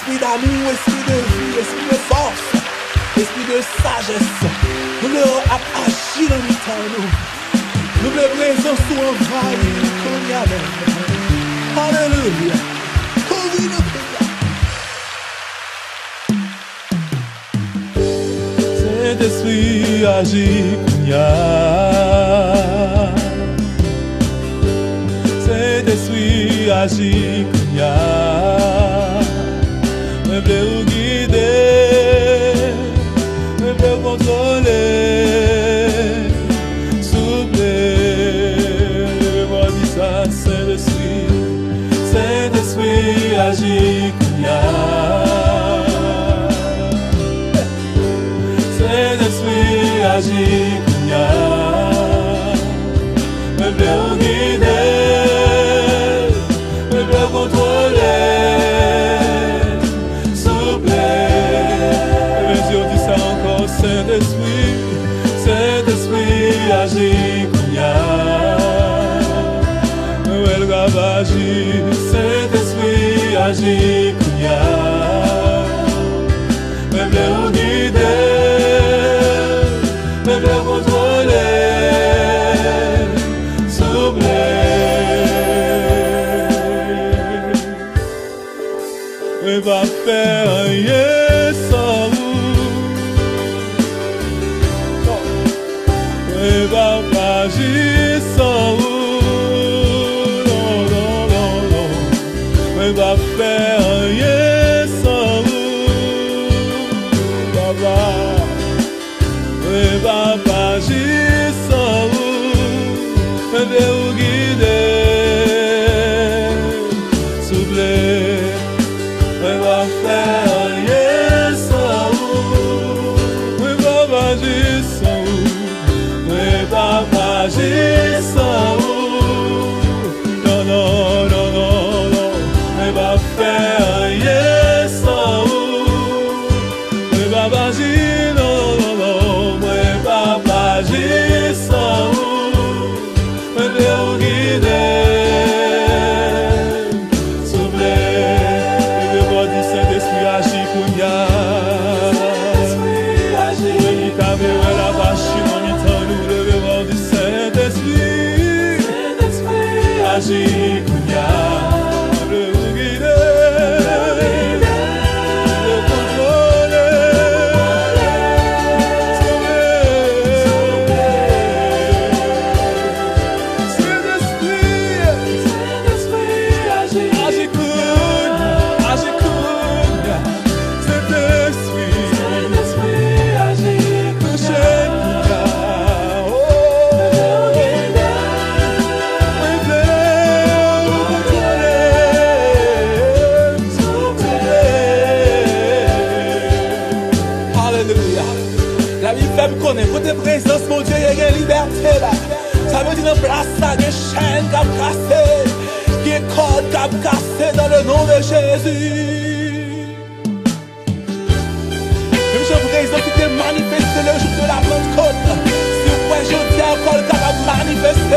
esprit d'amour, esprit de vie, esprit de force, esprit de sagesse. Nous voulons agir dans le temps, nous voulons présence sous envahir comme Yahweh. Alléluia. Oh oui, nous prions. Saint-Esprit agit comme Yahweh. Saint-Esprit agit comme Yahweh. Me veut vous guider, me veut contrôler, souffler. Moi dis ça, Saint-Esprit, Saint-Esprit agit comme Yahweh. Saint-Esprit agit comme Yahweh. Me veut vous guider, me veut contrôler. Saint-Esprit, Saint-Esprit agit comme Yahweh. Elle ravagit, Saint-Esprit agit comme Yahweh. Me veut vous guider, me veut contrôler, souffler. Me va faire rien sans vous. Ne va pas agir sans vous, non, non, non, non. Ne va faire rien sans vous, Baba. Ne va pas agir sans vous, ne va vous guider, souffler. Ne va faire rien sans vous, ne va pas agir sans vous. Papa, agir sans vous. Non, non, non, non, non. Ne va faire rien sans vous. Ne va pas agir, non, non, non. Ne va pas agir sans vous. Ne va vous guider, souffler. Le voix du Saint-Esprit agit pour Yahweh. Saint-Esprit agit. Il t'a vu la vache dans le temps. Saint-Esprit agit comme Yahweh. Le guider, le contrôler, sauver. Saint-Esprit agit comme Saint-Esprit agit comme côté présence, mon Dieu, il y a une liberté là. Ça veut dire dans place, ça, des chaînes qui ont cassé, des cordes qui ont cassé dans le nom de Jésus. Même je présente qui est manifesté le jour de la Pentecôte. Si vous pouvez, je dis encore qu'il a manifesté.